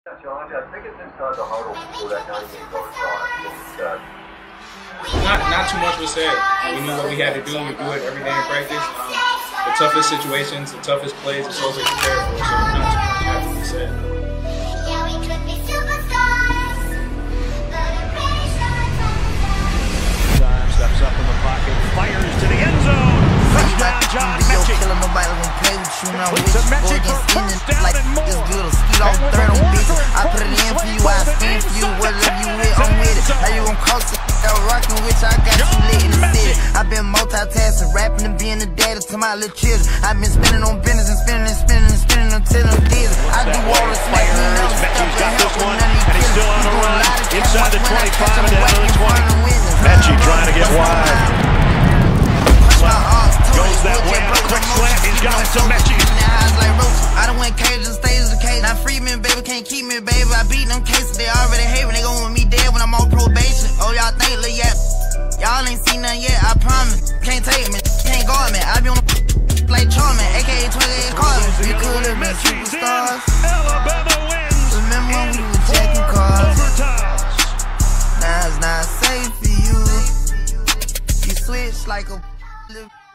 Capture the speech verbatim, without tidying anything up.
Josh, I think it's inside the huddle before that night game goes on. Not, not too much was said. We knew what we had to do. We do it every day in practice. Um, the toughest situations, the toughest plays, it's always prepared for. So not too much had to be said. Steps up in the pocket, fires to the end zone. Touchdown, John Metchie. Nobody gonna play with you now. Leads to Metchie for first down like and more. this little skeet off third on bitches. I put it in for you, I stand for you. Whatever you with, I'm with it. How you gon' cost it? Rockin' with you, I got you lit in the city. I been multitasking, rapping and being the daddy to my little children. I been spinning on business and spinning and spinning and spinning until I'm dizzy. I do all the smack, you know, Metchie's got this one, and he's still on the run. Inside the twenty-five and down to the twenty. Metchie trying to get wide. Goes that way on a quick slant. He's got it to Metchie. I done went cages, stages of cage. Now free me, baby, can't keep me, baby. I beat them cases, they already hate me. They gon' want me dead when I'm on probation. Oh, y'all think, look, yeah. Y'all ain't seen nothing yet, I promise. Can't take me, can't guard me. I be on the like Charmin, aka twenty-eight cars. We could have been superstars. Alabama wins. Remember when we were checking cars? Now it's not safe for you. You switch like a